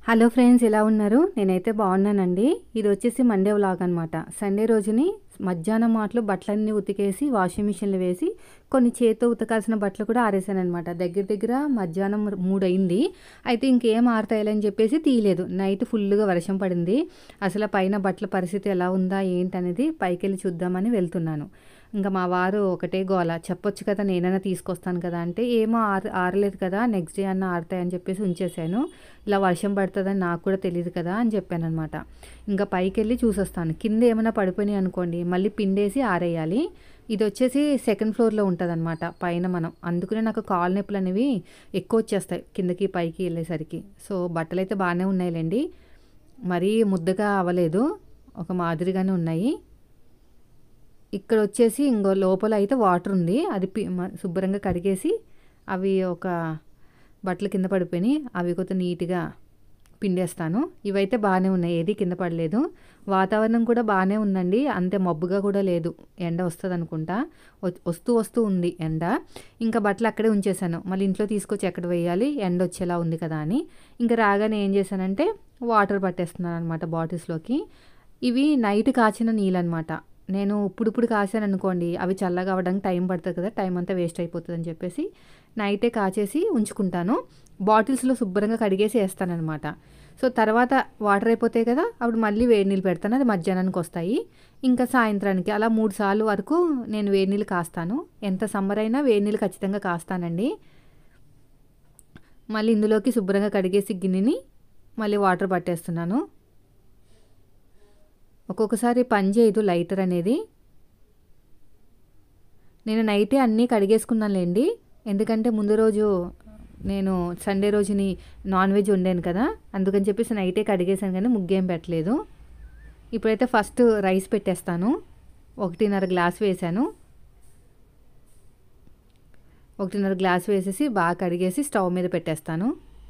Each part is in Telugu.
హలో ఫ్రెండ్స్, ఎలా ఉన్నారు? నేనైతే బాగున్నానండి. ఇది వచ్చేసి మండే వ్లాగ్ అనమాట. సండే రోజుని మధ్యాహ్నం మాటలు బట్టలన్నీ ఉతికేసి వాషింగ్ మిషన్లో వేసి కొన్ని చేత్తో ఉతకాల్సిన బట్టలు కూడా ఆరేసానమాట. దగ్గర దగ్గర మధ్యాహ్నం 3 అయింది. అయితే ఇంకేం ఆరుతాయని చెప్పేసి తీయలేదు. నైట్ ఫుల్గా వర్షం పడింది. అసలు పైన బట్టల పరిస్థితి ఎలా ఉందా ఏంటనేది పైకెళ్ళి చూద్దామని వెళ్తున్నాను. ఇంకా మా వారు ఒకటే గోల, చెప్పొచ్చు కదా నేనైనా తీసుకొస్తాను కదా అంటే, ఏమో ఆరలేదు కదా, నెక్స్ట్ డే అన్న ఆరుతాయని చెప్పేసి ఉంచేసాను. ఇలా వర్షం పడుతుందని నాకు కూడా తెలియదు కదా అని చెప్పానమాట. ఇంకా పైకి వెళ్ళి చూసొస్తాను. కింద ఏమైనా పడిపోయినాయి అనుకోండి, మళ్ళీ పిండేసి ఆరేయాలి. ఇది వచ్చేసి సెకండ్ ఫ్లోర్లో ఉంటుందన్నమాట పైన మనం. అందుకనే నాకు కాలు నొప్పులు అనేవి ఎక్కువ వచ్చేస్తాయి కిందకి పైకి వెళ్ళేసరికి. సో బట్టలు అయితే బాగానే ఉన్నాయిలేండి, మరీ ముద్దగా అవ్వలేదు, ఒక మాదిరిగానే ఉన్నాయి. ఇక్కడ వచ్చేసి ఇంకో లోపల అయితే వాటర్ ఉంది, అది శుభ్రంగా కడిగేసి అవి ఒక బట్టలు కింద పడిపోయినాయి, అవి కొంచెం నీట్గా పిండేస్తాను. ఇవైతే బాగానే ఉన్నాయి, ఏది కింద పడలేదు. వాతావరణం కూడా బాగానే ఉందండి, అంతే మబ్బుగా కూడా లేదు. ఎండ వస్తుంది అనుకుంటా, వస్తూ ఉంది ఎండ. ఇంకా బట్టలు అక్కడే ఉంచేసాను, మళ్ళీ ఇంట్లో తీసుకొచ్చి ఎక్కడ వేయాలి, ఎండ వచ్చేలా ఉంది కదా అని. ఇంకా రాగానే ఏం చేశానంటే వాటర్ పట్టేస్తున్నాను అనమాట బాటిల్స్లోకి. ఇవి నైట్ కాచిన నీళ్ళు అనమాట. నేను ఇప్పుడు కాసాను అనుకోండి, అవి చల్లగా అవ్వడానికి టైం పడుతుంది కదా, టైం అంతా వేస్ట్ అయిపోతుంది అని చెప్పేసి నైటే కాచేసి ఉంచుకుంటాను. బాటిల్స్లో శుభ్రంగా కడిగేసి వేస్తానమాట. సో తర్వాత వాటర్ అయిపోతాయి కదా, అప్పుడు మళ్ళీ వేడి నీళ్ళు పెడతాను, అది మధ్యాహ్నానికి వస్తాయి. ఇంకా సాయంత్రానికి అలా 3 సార్లు వరకు నేను వేడి నీళ్ళు కాస్తాను. ఎంత సమ్మర్ అయినా వేడి నీళ్ళు ఖచ్చితంగా కాస్తానండి. మళ్ళీ ఇందులోకి శుభ్రంగా కడిగేసి గిన్నెని మళ్ళీ వాటర్ పట్టేస్తున్నాను. ఒక్కొక్కసారి పని చేయదు లైటర్ అనేది. నేను నైటే అన్నీ కడిగేసుకున్నానులేండి, ఎందుకంటే ముందు రోజు నేను సండే రోజుని నాన్ వెజ్ వండాను కదా, అందుకని చెప్పేసి నైటే కడిగేసాను, కానీ ముగ్గేం పెట్టలేదు. ఇప్పుడైతే ఫస్ట్ రైస్ పెట్టేస్తాను. 1.5 గ్లాస్ వేసాను. 1.5 గ్లాస్ వేసేసి బాగా కడిగేసి స్టవ్ మీద పెట్టేస్తాను.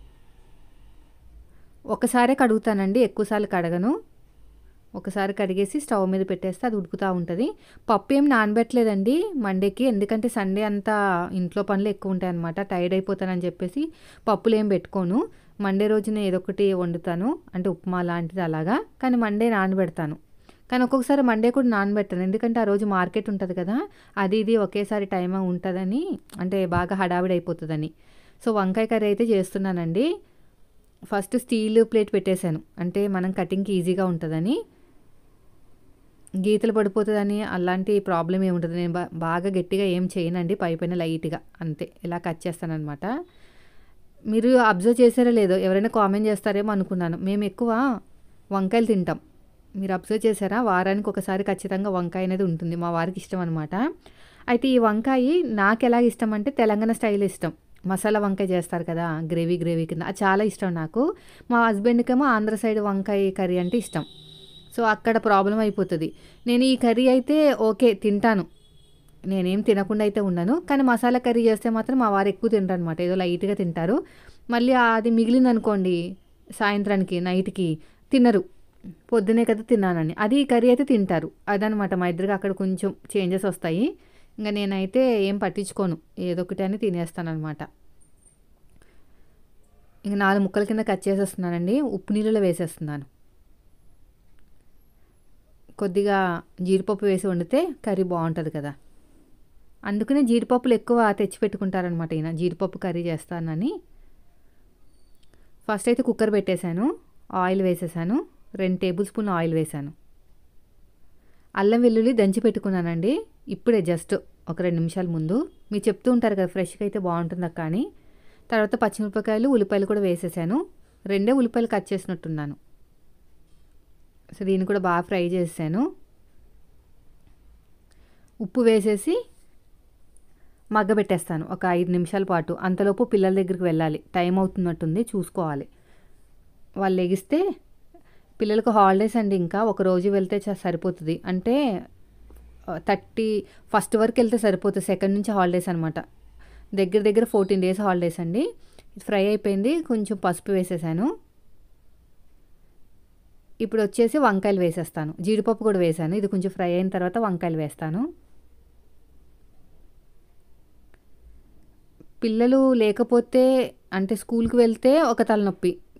ఒకసారే కడుగుతానండి, ఎక్కువసార్లు కడగను. ఒకసారి కడిగేసి స్టవ్ మీద పెట్టేస్తే అది ఉడుకుతూ ఉంటుంది. పప్పు ఏం నానబెట్టలేదండి మండేకి, ఎందుకంటే సండే అంతా ఇంట్లో పనులు ఎక్కువ ఉంటాయి అన్నమాట, టైర్డ్ అయిపోతానని చెప్పేసి పప్పులు ఏం పెట్టుకోను. మండే రోజున ఏదో ఒకటి వండుతాను, అంటే ఉప్మా లాంటిది అలాగా. కానీ మండే నానబెడతాను. కానీ ఒక్కొక్కసారి మండే కూడా నానబెట్టాను, ఎందుకంటే ఆ రోజు మార్కెట్ ఉంటుంది కదా, అది ఇది ఒకేసారి టైం ఉంటుందని, అంటే బాగా హడావిడి అయిపోతుందని. సో వంకాయ కర్రీ అయితే చేస్తున్నానండి. ఫస్ట్ స్టీల్ ప్లేట్ పెట్టేశాను, అంటే మనం కటింగ్కి ఈజీగా ఉంటుందని. గీతలు పడిపోతుందని అలాంటి ప్రాబ్లం ఏముంటుంది. నేను బాగా గట్టిగా ఏం చేయనండి, పైన లైట్గా అంతే ఇలా కట్ చేస్తానమాట. మీరు అబ్జర్వ్ చేశారో లేదో, ఎవరైనా కామెంట్ చేస్తారేమో అనుకున్నాను. మేము ఎక్కువ వంకాయలు తింటాం, మీరు అబ్జర్వ్ చేశారా? వారానికి ఒకసారి ఖచ్చితంగా వంకాయ అనేది ఉంటుంది, మా వారికి ఇష్టం అనమాట. అయితే ఈ వంకాయ నాకు ఎలా ఇష్టం అంటే తెలంగాణ స్టైల్ ఇష్టం. మసాలా వంకాయ చేస్తారు కదా, గ్రేవీ కింద, అది చాలా ఇష్టం నాకు. మా హస్బెండ్కేమో ఆంధ్ర సైడ్ వంకాయ కర్రీ అంటే ఇష్టం. సో అక్కడ ప్రాబ్లం అయిపోతుంది. నేను ఈ కర్రీ అయితే ఓకే తింటాను, నేనేం తినకుండా అయితే ఉండను. కానీ మసాలా కర్రీ చేస్తే మాత్రం మా వారు ఎక్కువ తింటారు అనమాట, ఏదో లైట్గా తింటారు. మళ్ళీ అది మిగిలిందనుకోండి సాయంత్రానికి నైట్కి తినరు, పొద్దునే కదా తిన్నానని. అది ఈ కర్రీ అయితే తింటారు, అదనమాట మా ఇద్దరికి అక్కడ కొంచెం చేంజెస్ వస్తాయి. ఇంకా నేనైతే ఏం పట్టించుకోను, ఏదో ఒకటి అని తినేస్తాను అనమాట. ఇంక 4 ముక్కల కింద కట్ చేసేస్తున్నానండి, ఉప్పు నీళ్ళలో వేసేస్తున్నాను. కొద్దిగా జీడిపప్పు వేసి వండితే కర్రీ బాగుంటుంది కదా, అందుకనే జీడిపప్పులు ఎక్కువ తెచ్చిపెట్టుకుంటారనమాట ఈయన, జీడిపప్పు కర్రీ చేస్తానని. ఫస్ట్ అయితే కుక్కర్ పెట్టేశాను, ఆయిల్ వేసేసాను, 2 టేబుల్ స్పూన్ ఆయిల్ వేసాను. అల్లం వెల్లుల్లి దంచి పెట్టుకున్నానండి, ఇప్పుడే జస్ట్ ఒక 2 నిమిషాల ముందు. మీరు చెప్తూ ఉంటారు కదా ఫ్రెష్గా అయితే బాగుంటుంది అక్క అని. తర్వాత పచ్చిమిరపకాయలు ఉల్లిపాయలు కూడా వేసేసాను, 2 ఉల్లిపాయలు కట్ చేసినట్టున్నాను. సో దీన్ని కూడా బాగా ఫ్రై చేసాను. ఉప్పు వేసేసి మగ్గబెట్టేస్తాను ఒక 5 నిమిషాల పాటు. అంతలోపు పిల్లల దగ్గరికి వెళ్ళాలి, టైం అవుతున్నట్టుంది, చూసుకోవాలి. వాళ్ళు లెగిస్తే, పిల్లలకు హాలిడేస్ అండి, ఇంకా ఒక రోజు వెళ్తే సరిపోతుంది. అంటే 31st వరకు వెళ్తే సరిపోతుంది, 2nd నుంచి హాలిడేస్ అనమాట. దగ్గర దగ్గర 14 days హాలిడేస్ అండి. ఫ్రై అయిపోయింది, కొంచెం పసుపు వేసేసాను. ఇప్పుడు వచ్చేసి వంకాయలు వేసేస్తాను, జీడిపప్పు కూడా వేసాను. ఇది కొంచెం ఫ్రై అయిన తర్వాత వంకాయలు వేస్తాను. పిల్లలు లేకపోతే అంటే స్కూల్కి వెళ్తే ఒక తలనొప్పి,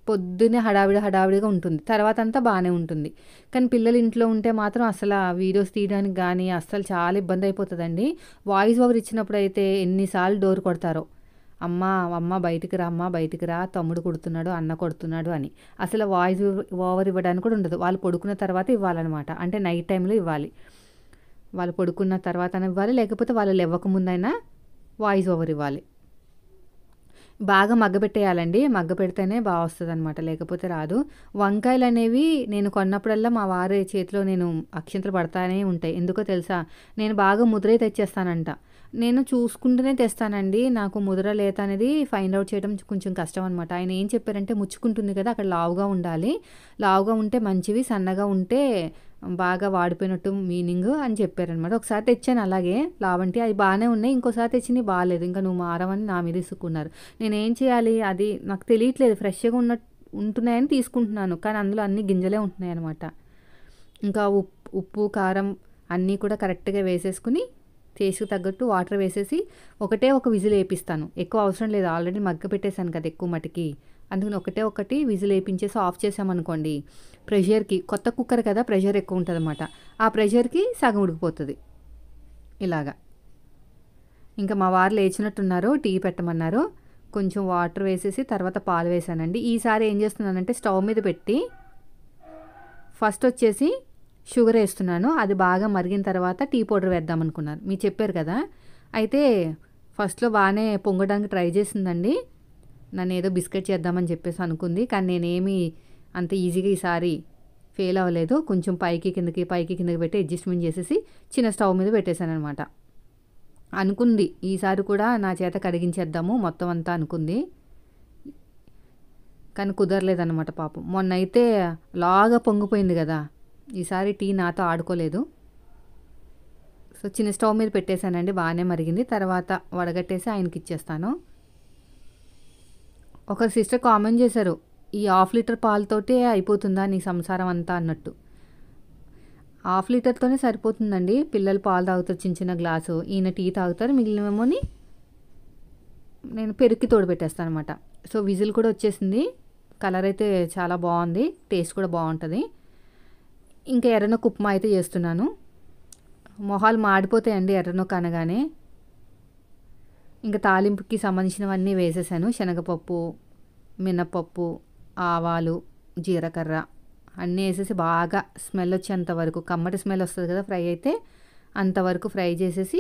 పొద్దున్నే హడావిడిగా ఉంటుంది. తర్వాత అంతా బాగానే ఉంటుంది. కానీ పిల్లలు ఇంట్లో ఉంటే మాత్రం అసలు ఆ వీడియోస్ తీయడానికి కానీ అస్సలు చాలా ఇబ్బంది అయిపోతుందండి. వాయిస్ ఓవర్ ఇచ్చినప్పుడు అయితే ఎన్నిసార్లు డోర్ కొడతారో, అమ్మ అమ్మ బయటికి రా, అమ్మ బయటికి రా, తమ్ముడు కొడుతున్నాడు, అన్న కొడుతున్నాడు అని. అసలు వాయిస్ ఓవర్ ఇవ్వడానికి కూడా ఉండదు. వాళ్ళు పడుకున్న తర్వాత ఇవ్వాలన్నమాట. అంటే నైట్ టైంలో ఇవ్వాలి. వాళ్ళు పడుకున్న తర్వాతనే ఇవ్వాలి, లేకపోతే వాళ్ళు లేవక ముందైనా వాయిస్ ఓవర్ ఇవ్వాలి. బాగా మగ్గపెట్టేయాలండి. మగ్గపెడితేనే బాగా వస్తుందనమాట, లేకపోతే రాదు. వంకాయలు అనేవి నేను కొన్నప్పుడల్లా మా వారి చేతిలో నేను అక్షింతలు పడతానే ఉంటాయి. ఎందుకో తెలుసా? నేను బాగా ముద్రే తెచ్చేస్తానంట. నేను చూసుకుంటూనే తెస్తానండి. నాకు ముద్ర లేత అనేది ఫైండ్ అవుట్ చేయడం కొంచెం కష్టం అనమాట. ఆయన ఏం చెప్పారంటే, ముచ్చుకుంటుంది కదా, అక్కడ లావుగా ఉండాలి, లావుగా ఉంటే మంచివి, సన్నగా ఉంటే బాగా వాడిపోయినట్టు మీనింగ్ అని చెప్పారనమాట. ఒకసారి తెచ్చాను అలాగే లావంటి, అవి బాగానే ఉన్నాయి. ఇంకోసారి తెచ్చినవి బాగాలేదు. ఇంకా నువ్వు మారవని నా మీద ఇసుక్కున్నారు. నేనేం చేయాలి, అది నాకు తెలియట్లేదు. ఫ్రెష్గా ఉంటున్నాయని తీసుకుంటున్నాను, కానీ అందులో అన్ని గింజలే ఉంటున్నాయి అనమాట. ఇంకా ఉప్పు కారం అన్నీ కూడా కరెక్ట్గా వేసేసుకుని టేస్ట్కి తగ్గట్టు వాటర్ వేసేసి ఒకటే ఒక విజిల్ వేపిస్తాను. ఎక్కువ అవసరం లేదు, ఆల్రెడీ మగ్గ పెట్టేశాను కదా ఎక్కువ మటుకి. అందుకని ఒకటి విజిల్ వేయించేసి ఆఫ్ చేసామనుకోండి, ప్రెషర్కి, కొత్త కుక్కర్ కదా ప్రెషర్ ఎక్కువ ఉంటుంది అన్నమాట, ఆ ప్రెషర్కి సగం ఉడికిపోతుంది ఇలాగా. ఇంకా మా వారు లేచినట్టున్నారు, టీ పెట్టమన్నారు. కొంచెం వాటర్ వేసేసి తర్వాత పాలు వేసానండి. ఈసారి ఏం చేస్తున్నానంటే, స్టవ్ మీద పెట్టి ఫస్ట్ వచ్చేసి షుగర్ వేస్తున్నాను. అది బాగా మరిగిన తర్వాత టీ పౌడర్ వేద్దాం అనుకున్నాను. మీరు చెప్పారు కదా, అయితే ఫస్ట్లో బాగానే పొంగడానికి ట్రై చేసిందండి. నన్ను ఏదో బిస్కెట్ చేద్దామని చెప్పేసి అనుకుంది, కానీ నేనేమి అంత ఈజీగా ఈసారి ఫెయిల్ అవ్వలేదు. కొంచెం పైకి కిందకి పెట్టి అడ్జస్ట్మెంట్ చేసేసి చిన్న స్టవ్ మీద పెట్టేశాను అనమాట. అనుకుంది ఈసారి కూడా నా చేత కడిగించేద్దాము మొత్తం అంతా అనుకుంది, కానీ కుదరలేదన్నమాట పాపం. మొన్న అయితే లాగా పొంగిపోయింది కదా, ఈసారి టీ నాతో ఆడుకోలేదు. సో చిన్న స్టవ్ మీద పెట్టేశానండి, బాగానే మరిగింది. తర్వాత వడగట్టేసి ఆయనకి ఇచ్చేస్తాను. ఒక సిస్టర్ కామెంట్ చేశారు, ఈ 1/2 లీటర్ పాలతోటే అయిపోతుందా నీ సంసారం అంతా అన్నట్టు. 1/2 లీటర్తోనే సరిపోతుందండి. పిల్లలు పాలు తాగుతారు చిన్న చిన్న గ్లాసు, ఈయన టీ తాగుతారు, మిగిలినవేమోని నేను పెరుక్కి తోడు పెట్టేస్తాను అనమాట. సో విజిల్ కూడా వచ్చేసింది. కలర్ అయితే చాలా బాగుంది, టేస్ట్ కూడా బాగుంటుంది. ఇంకా ఎర్రనొక్క ఉప్మా అయితే చేస్తున్నాను. మొహాలు మాడిపోతాయండి ఎర్రనొక్క అనగానే. ఇంకా తాలింపుకి సంబంధించినవన్నీ వేసేసాను. శనగపప్పు, మినపప్పు, ఆవాలు, జీలకర్ర అన్నీ వేసేసి బాగా స్మెల్ వచ్చేంత వరకు, కమ్మటి స్మెల్ వస్తుంది కదా ఫ్రై అయితే, అంతవరకు ఫ్రై చేసేసి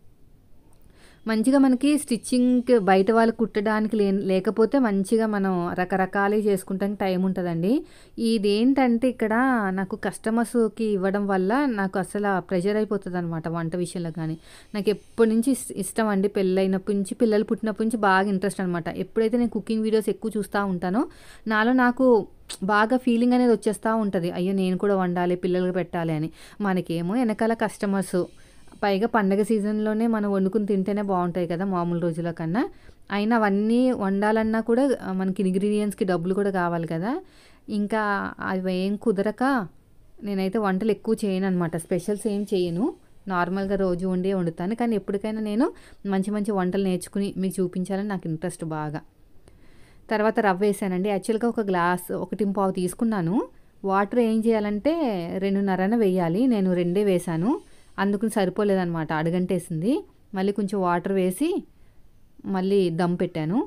మంచిగా మనకి స్టిచ్చింగ్ బయట వాళ్ళు కుట్టడానికి లేకపోతే మంచిగా మనం రకరకాలు చేసుకుంటానికి టైం ఉంటుందండి. ఇదేంటంటే ఇక్కడ నాకు కస్టమర్స్కి ఇవ్వడం వల్ల నాకు అసలు ప్రెషర్ అయిపోతుంది అనమాట వంట విషయంలో. కానీ నాకు ఎప్పటి నుంచి ఇష్టం అండి, పెళ్ళైనప్పటి నుంచి, పిల్లలు పుట్టినప్పటి నుంచి బాగా ఇంట్రెస్ట్ అనమాట. ఎప్పుడైతే నేను కుకింగ్ వీడియోస్ ఎక్కువ చూస్తూ ఉంటానో నాలో నాకు బాగా ఫీలింగ్ అనేది వచ్చేస్తూ ఉంటుంది, అయ్యో నేను కూడా వండాలి, పిల్లలకి పెట్టాలి అని. మనకేమో వెనకాల కస్టమర్స్, పైగా పండగ సీజన్లోనే మనం వండుకుని తింటేనే బాగుంటాయి కదా మామూలు రోజుల కన్నా. అయినా అవన్నీ వండాలన్నా కూడా మనకి ఇంగ్రీడియంట్స్కి డబ్బులు కూడా కావాలి కదా. ఇంకా అవి ఏం కుదరక నేనైతే వంటలు ఎక్కువ చేయను అనమాట. స్పెషల్స్ ఏం చేయను, నార్మల్గా రోజు వండుతాను. కానీ ఎప్పటికైనా నేను మంచి మంచి వంటలు నేర్చుకుని మీకు చూపించాలని నాకు ఇంట్రెస్ట్ బాగా. తర్వాత రవ్వ వేసానండి. యాక్చువల్గా ఒక గ్లాస్ 1.25 తీసుకున్నాను. వాటర్ ఏం చేయాలంటే 2.5 వేయాలి, నేను 2 వేసాను. అందుకని సరిపోలేదనమాట, అడుగంటేసింది. మళ్ళీ కొంచెం వాటర్ వేసి మళ్ళీ దమ్ పెట్టాను.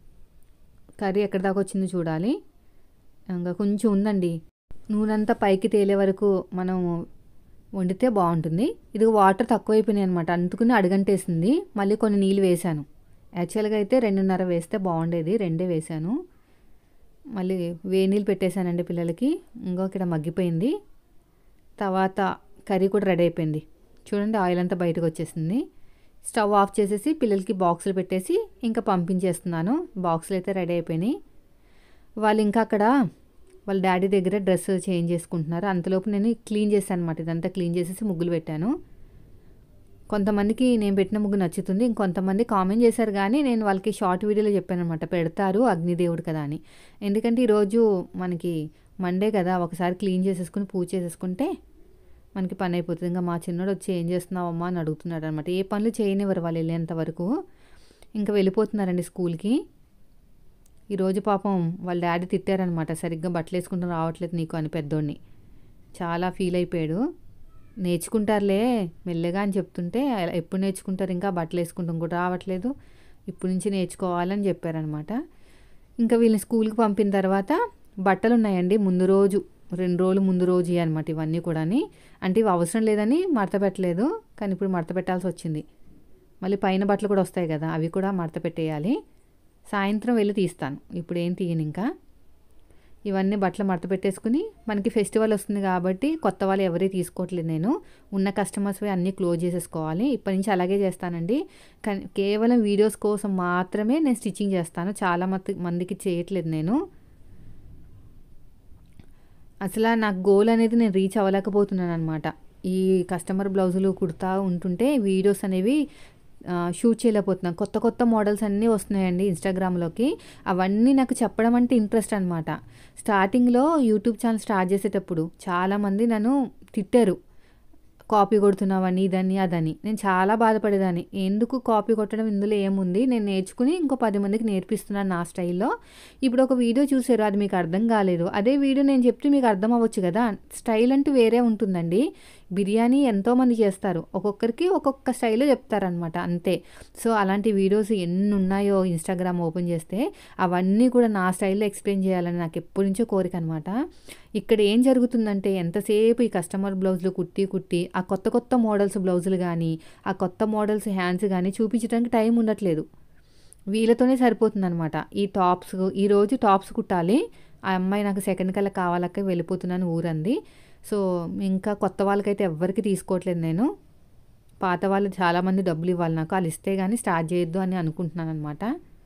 కర్రీ ఎక్కడి దాకా వచ్చిందో చూడాలి, ఇంకా కొంచెం ఉందండి. నూనె అంతా పైకి తేలే వరకు మనం వండితే బాగుంటుంది. ఇది వాటర్ తక్కువైపోయినాయి అనమాట, అందుకని అడుగంటేసింది. మళ్ళీ కొన్ని నీళ్ళు వేసాను. యాక్చువల్గా అయితే 2.5 వేస్తే బాగుండేది, 2 వేసాను. మళ్ళీ వేడి నీళ్ళు పెట్టేశానండి పిల్లలకి. ఇక్కడ మగ్గిపోయింది. తర్వాత కర్రీ కూడా రెడీ అయిపోయింది. చూడండి ఆయిల్ అంతా బయటకు వచ్చేసింది. స్టవ్ ఆఫ్ చేసేసి పిల్లలకి బాక్సులు పెట్టేసి ఇంకా పంపించేస్తున్నాను. బాక్సులు అయితే రెడీ అయిపోయినాయి. వాళ్ళు ఇంకా అక్కడ వాళ్ళ డాడీ దగ్గర డ్రెస్ చేంజ్ చేసుకుంటున్నారు. అంతలోపు నేను క్లీన్ చేశాను అనమాట. ఇదంతా క్లీన్ చేసేసి ముగ్గులు పెట్టాను. కొంతమందికి నేను పెట్టిన ముగ్గు నచ్చుతుంది, ఇంకొంతమంది కామెంట్ చేశారు. కానీ నేను వాళ్ళకి షార్ట్ వీడియోలో చెప్పాను అనమాట, పెడతారు అగ్నిదేవుడు కదా అని. ఎందుకంటే ఈరోజు మనకి మండే కదా, ఒకసారి క్లీన్ చేసేసుకుని పూజ చేసేసుకుంటే మనకి పని అయిపోతుంది. ఇంకా మా చిన్నోడు వచ్చి ఏం చేస్తున్నావమ్మా అని అడుగుతున్నాడు అనమాట. ఏ పనులు చేయనివ్వరు వాళ్ళు వెళ్ళేంత వరకు. ఇంకా వెళ్ళిపోతున్నారండి స్కూల్కి. ఈరోజు పాపం వాళ్ళ డాడీ తిట్టారనమాట, సరిగ్గా బట్టలు వేసుకుంటూ రావట్లేదు నీకు అని పెద్దోడిని. చాలా ఫీల్ అయిపోయాడు. నేర్చుకుంటారులే మెల్లగా అని చెప్తుంటే, ఎప్పుడు నేర్చుకుంటారు, ఇంకా బట్టలు వేసుకుంటాం కూడా రావట్లేదు, ఇప్పుడు నుంచి నేర్చుకోవాలని చెప్పారనమాట. ఇంకా వీళ్ళని స్కూల్కి పంపిన తర్వాత బట్టలు ఉన్నాయండి, ముందు రోజు 2 రోజులు ముందు రోజు అనమాట ఇవన్నీ కూడా. అంటే ఇవి అవసరం లేదని మడత పెట్టలేదు, కానీ ఇప్పుడు మడత పెట్టాల్సి వచ్చింది. మళ్ళీ పైన బట్టలు కూడా వస్తాయి కదా, అవి కూడా మడత పెట్టేయాలి. సాయంత్రం వెళ్ళి తీస్తాను, ఇప్పుడు ఏం తీయను ఇంకా. ఇవన్నీ బట్టలు మడత పెట్టేసుకుని, మనకి ఫెస్టివల్ వస్తుంది కాబట్టి కొత్త వాళ్ళు ఎవరీ తీసుకోవట్లేదు, నేను ఉన్న కస్టమర్స్వి అన్నీ క్లోజ్ చేసేసుకోవాలి. ఇప్పటి నుంచి అలాగే చేస్తానండి. కానీ కేవలం వీడియోస్ కోసం మాత్రమే నేను స్టిచ్చింగ్ చేస్తాను, చాలా మందికి చేయట్లేదు నేను. అసలు నాకు గోల్ అనేది నేను రీచ్ అవ్వలేకపోతున్నాను అనమాట. ఈ కస్టమర్ బ్లౌజులు కుడతా ఉంటుంటే వీడియోస్ అనేవి షూట్ చేయలేకపోతున్నాను. కొత్త కొత్త మోడల్స్ అన్నీ వస్తున్నాయండి ఇన్స్టాగ్రామ్లోకి, అవన్నీ నాకు చెప్పడం అంటే ఇంట్రెస్ట్ అనమాట. స్టార్టింగ్లో యూట్యూబ్ ఛానల్ స్టార్ట్ చేసేటప్పుడు చాలామంది నన్ను తిట్టారు, కాపీ కొడుతున్నావని, ఇదని అదని. నేను చాలా బాధపడేదాన్ని, ఎందుకు కాపీ కొట్టడం, ఇందులో ఏముంది, నేను నేర్చుకుని ఇంకో 10 మందికి నేర్పిస్తున్నాను నా స్టైల్లో. ఇప్పుడు ఒక వీడియో చూసారు, అది మీకు అర్థం కాలేదు, అదే వీడియో నేను చెప్తే మీకు అర్థం అవ్వచ్చు కదా. స్టైల్ అంటూ వేరే ఉంటుందండి. బిర్యానీ ఎంతోమంది చేస్తారు, ఒక్కొక్కరికి ఒక్కొక్క స్టైల్లో చెప్తారనమాట, అంతే. సో అలాంటి వీడియోస్ ఎన్ని ఉన్నాయో ఇన్స్టాగ్రామ్ ఓపెన్ చేస్తే, అవన్నీ కూడా నా స్టైల్లో ఎక్స్ప్లెయిన్ చేయాలని నాకు ఎప్పటి నుంచో కోరిక అనమాట. ఇక్కడ ఏం జరుగుతుందంటే, ఎంతసేపు ఈ కస్టమర్ బ్లౌజులు కుట్టి ఆ కొత్త కొత్త మోడల్స్ బ్లౌజులు కానీ, ఆ కొత్త మోడల్స్ హ్యాండ్స్ కానీ చూపించడానికి టైం ఉండట్లేదు, వీళ్ళతోనే సరిపోతుందనమాట. ఈ టాప్స్, ఈరోజు టాప్స్ కుట్టాలి, ఆ అమ్మాయి నాకు సెకండ్ కల్లా కావాలక్క వెళ్ళిపోతున్నాను ఊరంది. సో ఇంకా కొత్త వాళ్ళకైతే ఎవ్వరికి తీసుకోవట్లేదు నేను. పాత వాళ్ళు చాలామంది డబ్బులు ఇవ్వాలి నాకు, వాళ్ళు ఇస్తే కానీ స్టార్ట్ చేయొద్దు అని అనుకుంటున్నాను అనమాట.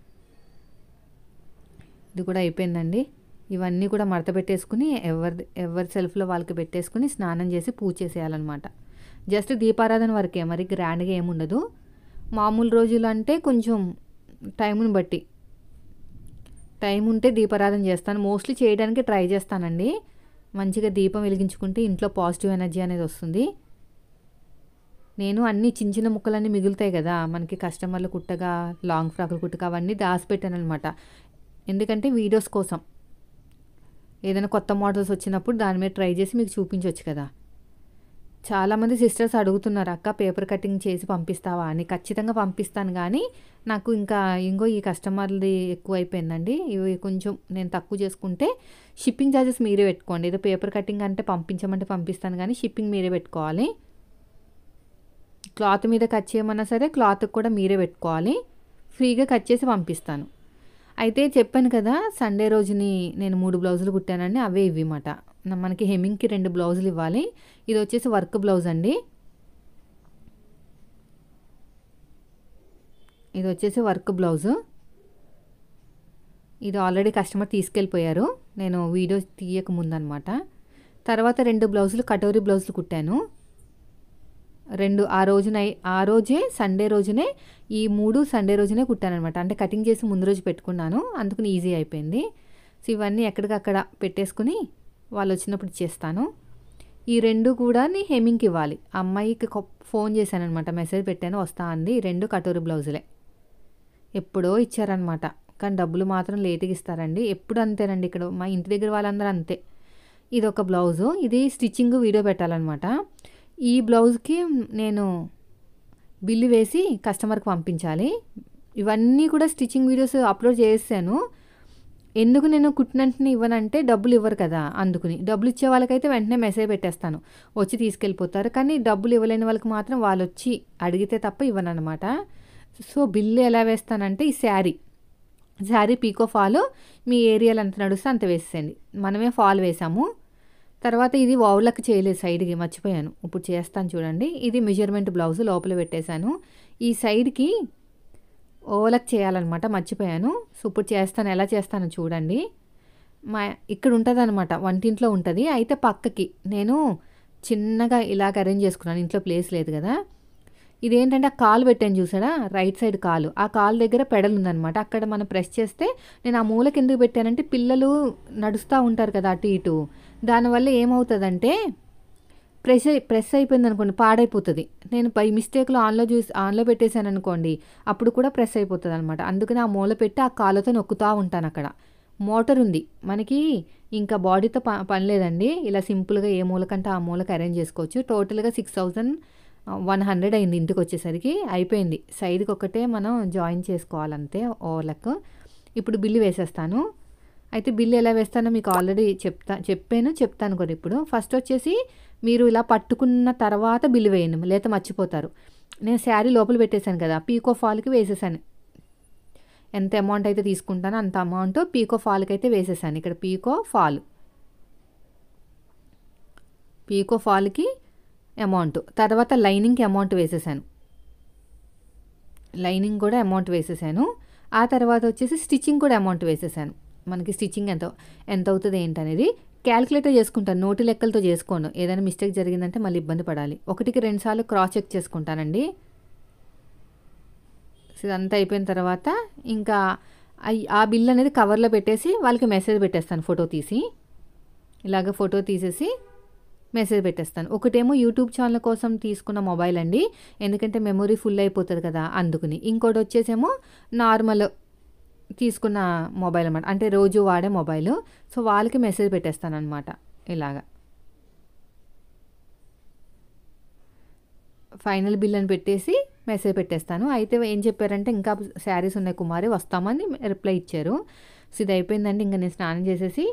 ఇది కూడా అయిపోయిందండి. ఇవన్నీ కూడా మడత పెట్టేసుకుని ఎవరి సెల్ఫ్లో వాళ్ళకి పెట్టేసుకుని స్నానం చేసి పూజ చేసేయాలన్నమాట. జస్ట్ దీపారాధన వరకే, మరి గ్రాండ్గా ఏముండదు. మామూలు రోజులు అంటే కొంచెం టైంని బట్టి, టైం ఉంటే దీపారాధన చేస్తాను, మోస్ట్లీ చేయడానికి ట్రై చేస్తానండి. మంచిగా దీపం వెలిగించుకుంటే ఇంట్లో పాజిటివ్ ఎనర్జీ అనేది వస్తుంది. నేను అన్ని చిన్న చిన్న ముక్కలన్నీ మిగులుతాయి కదా మనకి, కస్టమర్లు కుట్టగా, లాంగ్ ఫ్రాక్లు కుట్టగా, అవన్నీ దాచిపెట్టాను అనమాట. ఎందుకంటే వీడియోస్ కోసం, ఏదైనా కొత్త మోడల్స్ వచ్చినప్పుడు దాని మీద ట్రై చేసి మీకు చూపించవచ్చు కదా. చాలామంది సిస్టర్స్ అడుగుతున్నారు, అక్క పేపర్ కటింగ్ చేసి పంపిస్తావా అని. ఖచ్చితంగా పంపిస్తాను, కానీ నాకు ఇంకా ఈ కస్టమర్ది ఎక్కువ అయిపోయిందండి. ఇవి కొంచెం నేను తక్కువ చేసుకుంటే షిప్పింగ్ ఛార్జెస్ మీరే పెట్టుకోండి. ఏదో పేపర్ కటింగ్ అంటే పంపించమంటే పంపిస్తాను, కానీ షిప్పింగ్ మీరే పెట్టుకోవాలి. క్లాత్ మీద కట్ చేయమన్నా సరే క్లాత్కి కూడా మీరే పెట్టుకోవాలి. ఫ్రీగా కట్ చేసి పంపిస్తాను. అయితే చెప్పాను కదా, సండే రోజుని నేను 3 బ్లౌజులు కుట్టానండి, అవే ఇవి మాట. మనకి హెమ్మింగ్కి 2 బ్లౌజులు ఇవ్వాలి. ఇది వచ్చేసి వర్క్ బ్లౌజ్ అండి, ఇది వచ్చేసి వర్క్ బ్లౌజు. ఇది ఆల్రెడీ కస్టమర్ తీసుకెళ్ళిపోయారు, నేను వీడియో తీయక ముందనమాట. తర్వాత 2 బ్లౌజులు కటోరీ బ్లౌజులు కుట్టాను, 2 ఆ రోజే సండే రోజునే, ఈ 3 సండే రోజునే కుట్టానమాట. అంటే కటింగ్ చేసి ముందు రోజు పెట్టుకున్నాను, అందుకని ఈజీ అయిపోయింది. సో ఇవన్నీ ఎక్కడికక్కడ పెట్టేసుకుని వాళ్ళు వచ్చినప్పుడు ఇచ్చేస్తాను. ఈ 2 కూడా హెమ్మింగ్కి ఇవ్వాలి. అమ్మాయికి ఫోన్ చేశాను అనమాట, మెసేజ్ పెట్టాను వస్తా అంది. 2 కటోరీ బ్లౌజులే, ఎప్పుడో ఇచ్చారనమాట, కానీ డబ్బులు మాత్రం లేట్గా ఇస్తారండి. ఎప్పుడు అంతేనండి, ఇక్కడ మా ఇంటి దగ్గర వాళ్ళందరూ అంతే. ఇది ఒక బ్లౌజు, ఇది స్టిచ్చింగ్ వీడియో పెట్టాలన్నమాట. ఈ బ్లౌజ్కి నేను బిల్లు వేసి కస్టమర్కి పంపించాలి. ఇవన్నీ కూడా స్టిచ్చింగ్ వీడియోస్ అప్లోడ్ చేసాను. ఎందుకు నేను కుట్టినంటనే ఇవ్వనంటే, డబ్బులు ఇవ్వరు కదా, అందుకుని. డబ్బులు ఇచ్చే వాళ్ళకైతే వెంటనే మెసేజ్ పెట్టేస్తాను, వచ్చి తీసుకెళ్ళిపోతారు. కానీ డబ్బులు ఇవ్వలేని వాళ్ళకి మాత్రం వాళ్ళు వచ్చి అడిగితే తప్ప ఇవ్వనమాట. సో బిల్లు ఎలా వేస్తానంటే, ఈ శారీ పీకో ఫాల్ మీ ఏరియాలో ఎంత నడుస్తే అంత వేసేయండి. మనమే ఫాల్ వేసాము. తర్వాత ఇది ఓవర్లక్ చేయలేదు, సైడ్కి మర్చిపోయాను, ఇప్పుడు చేస్తాను చూడండి. ఇది మెజర్మెంట్ బ్లౌజ్ లోపల పెట్టేశాను. ఈ సైడ్కి ఓవర్లక్ చేయాలన్నమాట, మర్చిపోయాను. సో ఇప్పుడు చేస్తాను, ఎలా చేస్తాను చూడండి. ఇక్కడ ఉంటుంది అనమాట, వంటింట్లో ఉంటుంది. అయితే పక్కకి నేను చిన్నగా ఇలాగ అరేంజ్ చేసుకున్నాను, ఇంట్లో ప్లేస్ లేదు కదా. ఇదేంటంటే ఆ కాలు పెట్టాను చూసారా, రైట్ సైడ్ కాలు, ఆ కాలు దగ్గర పెడల్ ఉందనమాట. అక్కడ మనం ప్రెస్ చేస్తే, నేను ఆ మూలకి ఎందుకు పెట్టానంటే, పిల్లలు నడుస్తూ ఉంటారు కదా అటు ఇటు, దానివల్ల ఏమవుతుందంటే ప్రెస్ అయిపోయింది అనుకోండి పాడైపోతుంది. నేను బై మిస్టేక్లో ఆన్లో పెట్టేశాను అనుకోండి, అప్పుడు కూడా ప్రెస్ అయిపోతుంది అనమాట. అందుకని ఆ మూల పెట్టి ఆ కాళ్ళతో నొక్కుతూ ఉంటాను. అక్కడ మోటార్ ఉంది మనకి, ఇంకా బాడీతో పని లేదండి. ఇలా సింపుల్గా ఏ మూలకంటే ఆ మూలకు అరేంజ్ చేసుకోవచ్చు. టోటల్గా 6100 అయింది ఇంటికి వచ్చేసరికి. అయిపోయింది. సైడ్కి ఒకటే మనం జాయిన్ చేసుకోవాలంతే ఓవర్లకు. ఇప్పుడు బిల్లు వేసేస్తాను. అయితే బిల్లు ఎలా వేస్తానో మీకు ఆల్రెడీ చెప్తాను కూడా. ఇప్పుడు ఫస్ట్ వచ్చేసి మీరు ఇలా పట్టుకున్న తర్వాత బిల్లు వేయండి, లేకపోతే మర్చిపోతారు. నేను శారీ లోపల పెట్టేశాను కదా, పీకో ఫాల్కి వేసేసాను. ఎంత అమౌంట్ అయితే తీసుకుంటానో అంత అమౌంట్ పీకో ఫాల్కి అయితే వేసేసాను. ఇక్కడ పీకో ఫాల్కి అమౌంట్, తర్వాత లైనింగ్కి అమౌంట్ వేసేసాను. లైనింగ్ కూడా అమౌంట్ వేసేసాను. ఆ తర్వాత వచ్చేసి స్టిచ్చింగ్ కూడా అమౌంట్ వేసేసాను. మనకి స్టిచ్చింగ్ ఎంత అవుతుంది ఏంటనేది క్యాలిక్యులేటర్ చేసుకుంటాను. నోటి లెక్కలతో చేసుకోను. ఏదైనా మిస్టేక్ జరిగిందంటే మళ్ళీ ఇబ్బంది పడాలి. 1కి 2 సార్లు క్రాస్ చెక్ చేసుకుంటానండి. ఇదంతా అయిపోయిన తర్వాత ఇంకా ఆ బిల్ అనేది కవర్లో పెట్టేసి వాళ్ళకి మెసేజ్ పెట్టేస్తాను. ఇలాగ ఫోటో తీసేసి మెసేజ్ పెట్టేస్తాను. ఒకటేమో యూట్యూబ్ ఛానల్ కోసం తీసుకున్న మొబైల్ అండి, ఎందుకంటే మెమొరీ ఫుల్ అయిపోతుంది కదా అందుకుని. ఇంకోటి వచ్చేసేమో నార్మల్ తీసుకున్న మొబైల్ అన్నమాట, అంటే రోజు వాడే మొబైల్. సో వాళ్ళకి మెసేజ్ పెట్టేస్తాను అనమాట. ఇలాగా ఫైనల్ బిల్ అని పెట్టేసి మెసేజ్ పెట్టేస్తాను. అయితే ఏం చెప్పారంటే ఇంకా శారీస్ ఉన్నాయి కుమారి, వస్తామని రిప్లై ఇచ్చారు. సో ఇది అయిపోయిందండి. ఇంకా నేను స్నానం చేసేసి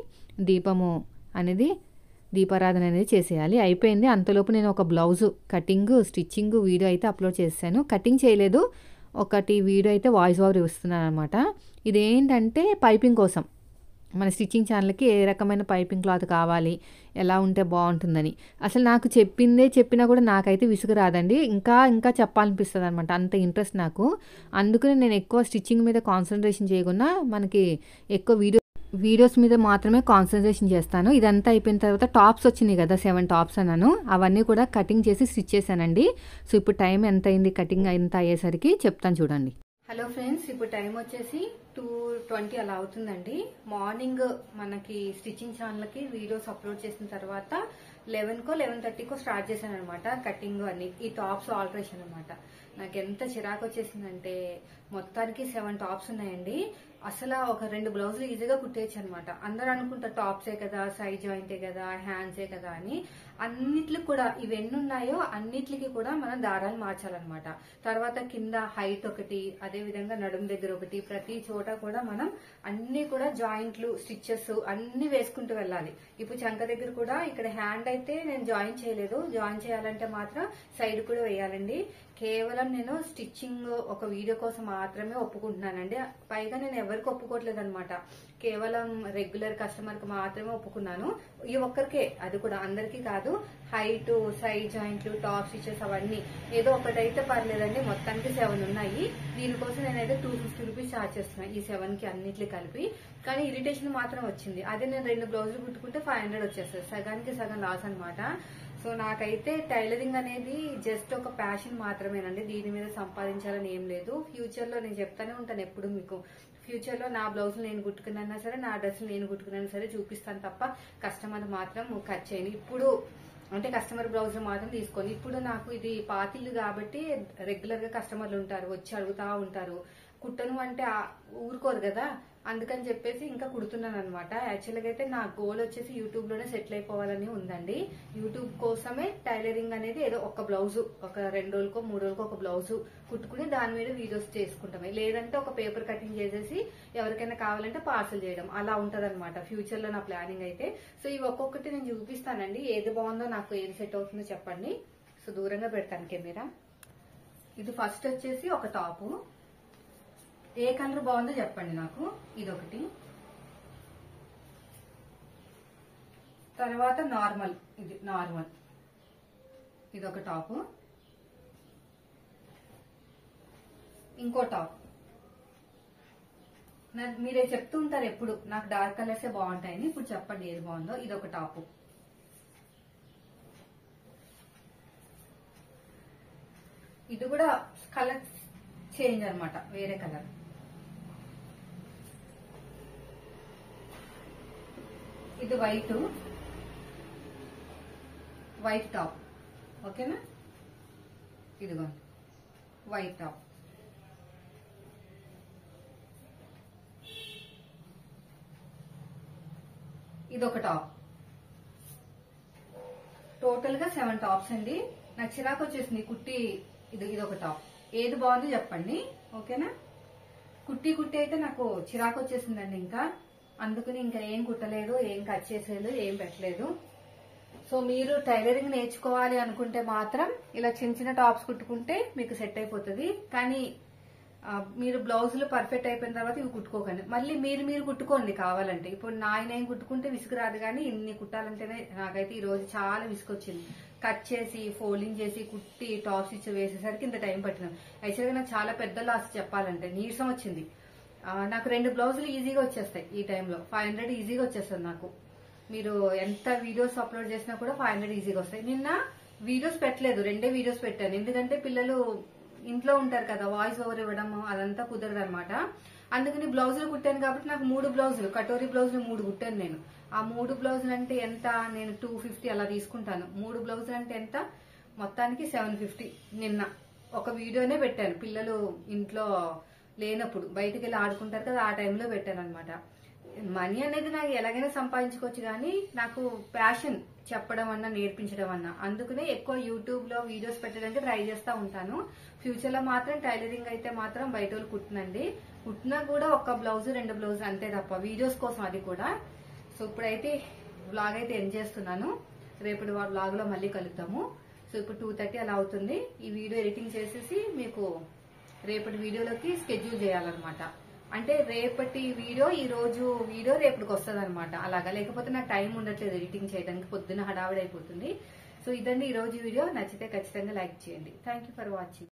దీపారాధన అనేది చేసేయాలి. అయిపోయింది. అంతలోపు నేను ఒక బ్లౌజు కటింగ్ స్టిచ్చింగ్ వీడియో అయితే అప్లోడ్ చేశాను. కటింగ్ చేయలేదు, ఒకటి వీడియో అయితే వాయిస్ ఓవర్ ఇస్తున్నాను అనమాట. ఇదేంటంటే పైపింగ్ కోసం, మన స్టిచ్చింగ్ ఛానల్కి ఏ రకమైన పైపింగ్ క్లాత్ కావాలి, ఎలా ఉంటే బాగుంటుందని. అసలు నాకు చెప్పినా కూడా నాకైతే విసుగు రాదండి, ఇంకా చెప్పాలనిపిస్తుంది అనమాట. అంత ఇంట్రెస్ట్ నాకు. అందుకని నేను ఎక్కువ స్టిచ్చింగ్ మీద కాన్సన్ట్రేషన్ చేయకుండా మనకి ఎక్కువ వీడియోస్ మీద మాత్రమే కాన్సన్ట్రేషన్ చేస్తాను. ఇదంతా అయిపోయిన తర్వాత టాప్స్ వచ్చినాయి కదా, 7 టాప్స్ అన్నాను, అవన్నీ కూడా కటింగ్ చేసి స్టిచ్ చేశానండి. సో ఇప్పుడు టైం ఎంత అయింది కటింగ్ ఎంత అయ్యేసరికి చెప్తాను చూడండి. హలో ఫ్రెండ్స్, ఇప్పుడు టైం వచ్చేసి 2:20 అలా అవుతుందండి. మార్నింగ్ మనకి స్టిచ్చింగ్ ఛానల్కి వీడియోస్ అప్లోడ్ చేసిన తర్వాత 11కో 11:30కో స్టార్ట్ చేశాను అనమాట కటింగ్ అన్ని. ఈ టాప్స్ ఆల్టరేషన్ అనమాట. నాకు ఎంత చిరాకు వచ్చేసిందంటే మొత్తానికి 7 టాప్స్ ఉన్నాయండి. అసలు ఒక 2 బ్లౌజులు ఈజీగా కుట్టేయచ్చు అనమాట. అందరూ అనుకుంటారు టాప్సే కదా, సైడ్ జాయింటే కదా, హ్యాండ్సే కదా అని. అన్నిట్లకి కూడా ఇవన్నీ ఉన్నాయో అన్నిట్లకి కూడా మనం దారాలు మార్చాలన్నమాట. తర్వాత కింద హైట్ ఒకటి, అదే విధంగా నడుము దగ్గర ఒకటి, ప్రతి చోట కూడా మనం అన్ని కూడా జాయింట్లు స్టిచ్చెస్ అన్ని వేసుకుంటూ వెళ్ళాలి. ఇప్పుడు చంక దగ్గర కూడా ఇక్కడ హ్యాండ్ అయితే నేను జాయిన్ చేయలేదు. జాయిన్ చేయాలంటే మాత్రం సైడ్ కూడా వేయాలండి. కేవలం నేను స్టిచ్చింగ్ ఒక వీడియో కోసం మాత్రమే ఒప్పుకుంటున్నానండి. పైగా నేను ఎవరికి ఒప్పుకోవట్లేదు అనమాట. కేవలం రెగ్యులర్ కస్టమర్ కి మాత్రమే ఒప్పుకున్నాను. ఈ ఒక్కరికే, అది కూడా అందరికీ కాదు. హైట్, సైడ్ జాయింట్లు, టాప్ స్టిచెస్ అవన్నీ ఏదో ఒకటైతే పర్లేదండి. మొత్తానికి 7 ఉన్నాయి. దీనికోసం నేనైతే 250 రూపీస్ ఛార్జ్ చేస్తున్నాను ఈ 7కి అన్నిట్లు కలిపి. కానీ ఇరిటేషన్ మాత్రం వచ్చింది. అదే నేను 2 బ్లౌజులు కుట్టుకుంటే 500 వచ్చేస్తుంది. సగానికి సగం లాస్ అనమాట. సో నాకైతే టైలరింగ్ అనేది జస్ట్ ఒక ప్యాషన్ మాత్రమేనండి. దీని మీద సంపాదించాలని ఏం లేదు. ఫ్యూచర్ లో నేను చెప్తానే ఉంటాను ఎప్పుడు మీకు, ఫ్యూచర్ లో నా బ్లౌజులు నేను కుట్టుకున్నా సరే, నా డ్రెస్సులు నేను కుట్టుకున్నా సరే చూపిస్తాను తప్ప కస్టమర్ మాత్రం ఖర్చు చేయను. ఇప్పుడు అంటే కస్టమర్ బ్లౌజులు మాత్రం తీసుకొని, ఇప్పుడు నాకు ఇది పాతిళ్ళు కాబట్టి రెగ్యులర్ గా కస్టమర్లు ఉంటారు, వచ్చి అడుగుతా ఉంటారు. కుట్టను అంటే ఊరుకోరు కదా, అందుకని చెప్పేసి ఇంకా కుడుతున్నాను అనమాట. యాక్చువల్గా అయితే నా గోల్ వచ్చేసి యూట్యూబ్ లోనే సెటిల్ అయిపోవాలని ఉందండి. యూట్యూబ్ కోసమే టైలరింగ్ అనేది ఏదో ఒక బ్లౌజు, ఒక 2 రోజులకో 3 రోజులకో ఒక బ్లౌజు కుట్టుకుని దాని మీద వీడియోస్ చేసుకుంటామే. లేదంటే ఒక పేపర్ కటింగ్ చేసేసి ఎవరికైనా కావాలంటే పార్సల్ చేయడం, అలా ఉంటది అనమాట ఫ్యూచర్ లో నా ప్లానింగ్ అయితే. సో ఇవి ఒక్కొక్కటి నేను చూపిస్తానండి. ఏది బాగుందో, నాకు ఏది సెట్ అవుతుందో చెప్పండి. సో దూరంగా పెడతాను కెమెరా. ఇది ఫస్ట్ వచ్చేసి ఒక టాపు. ఏ కలర్ బాగుందో చెప్పండి నాకు. ఇదొకటి. తర్వాత నార్మల్, ఇది నార్మల్, ఇదొక టాపు. ఇంకో టాప్. మీరే చెప్తూ ఉంటారు ఎప్పుడు నాకు డార్క్ కలర్సే బాగుంటాయని. ఇప్పుడు చెప్పండి ఏది బాగుందో. ఇదొక టాపు. ఇది కూడా కలర్ చేంజ్ అనమాట, వేరే కలర్. ఇది వైట్ టాప్. ఓకేనా. ఇదిగోండి వైట్ టాప్, ఇదొక టాప్. టోటల్ గా 7 టాప్స్ అండి. నాకు చిరాకు వచ్చేసింది కుట్టి. ఇదొక టాప్. ఏది బాగుందో చెప్పండి, ఓకేనా. కుట్టి అయితే నాకు చిరాకు వచ్చేసిందండి. ఇంకా అందుకని ఇంకా ఏం కుట్టలేదు, ఏం కట్ చేసేది, ఏం పెట్టలేదు. సో మీరు టైలరింగ్ నేర్చుకోవాలి అనుకుంటే మాత్రం ఇలా చిన్న చిన్న టాప్స్ కుట్టుకుంటే మీకు సెట్ అయిపోతుంది. కానీ మీరు బ్లౌజులు పర్ఫెక్ట్ అయిపోయిన తర్వాత ఇవి కుట్టుకోకండి. మళ్ళీ మీరు కుట్టుకోండి కావాలంటే. ఇప్పుడు నేను కుట్టుకుంటే విసుగు రాదు, కానీ ఇన్ని కుట్టాలంటేనే నాకైతే ఈ రోజు చాలా విసుకొచ్చింది. కట్ చేసి ఫోల్డింగ్ చేసి కుట్టి టాప్స్ ఇచ్చి వేసేసరికి ఇంత టైం పట్టింది. యాక్చువల్గా నాకు చాలా పెద్ద లాస్ చెప్పాలంటే. నీరసం వచ్చింది. నాకు 2 బ్లౌజులు ఈజీగా వచ్చేస్తాయి ఈ టైంలో. 500 ఈజీగా వచ్చేస్తుంది నాకు. మీరు ఎంత వీడియోస్ అప్లోడ్ చేసినా కూడా 500 ఈజీగా వస్తాయి. నిన్న వీడియోస్ పెట్టలేదు, 2 వీడియోస్ పెట్టాను. ఎందుకంటే పిల్లలు ఇంట్లో ఉంటారు కదా, వాయిస్ ఓవర్ ఇవ్వడం అదంతా కుదరదు అనమాట. అందుకని బ్లౌజులు కుట్టాను కాబట్టి నాకు 3 బ్లౌజులు, కటోరీ బ్లౌజులు 3 కుట్టాను నేను. ఆ 3 బ్లౌజులు అంటే ఎంత, నేను 250 అలా తీసుకుంటాను. 3 బ్లౌజులు అంటే ఎంత, మొత్తానికి 750. నిన్న ఒక వీడియోనే పెట్టాను. పిల్లలు ఇంట్లో లేనప్పుడు బయటికి వెళ్ళి ఆడుకుంటారు కదా, ఆ టైంలో పెట్టాను అనమాట. మనీ అనేది నాకు ఎలాగైనా సంపాదించుకోవచ్చు, కానీ నాకు ప్యాషన్ చెప్పడం అన్నా నేర్పించడం అన్నా. అందుకనే ఎక్కువ యూట్యూబ్ లో వీడియోస్ పెట్టడానికి ట్రై చేస్తా ఉంటాను. ఫ్యూచర్ లో మాత్రం టైలరింగ్ అయితే మాత్రం బయట వాళ్ళు కుట్టినండి. కుట్టినా కూడా ఒక బ్లౌజ్ 2 బ్లౌజ్ అంతే తప్ప, వీడియోస్ కోసం అది కూడా. సో ఇప్పుడైతే వ్లాగ్ అయితే ఎండ్ చేస్తున్నాను. రేపటి వ్లాగ్ లో మళ్ళీ కలుద్దాము. సో ఇప్పుడు 2:30 అలా అవుతుంది. ఈ వీడియో ఎడిటింగ్ చేసేసి మీకు రేపటి వీడియోలోకి స్కెడ్యూల్ చేయాలన్నమాట. అంటే రేపటి వీడియో ఈ రోజు వీడియో రేపటికి వస్తుంది అనమాట. అలాగా, లేకపోతే నాకు టైం ఉండట్లేదు ఎడిటింగ్ చేయడానికి, పొద్దున్న హడావిడి అయిపోతుంది. సో ఇదండి ఈ రోజు వీడియో. నచ్చితే ఖచ్చితంగా లైక్ చేయండి. Thank you for watching.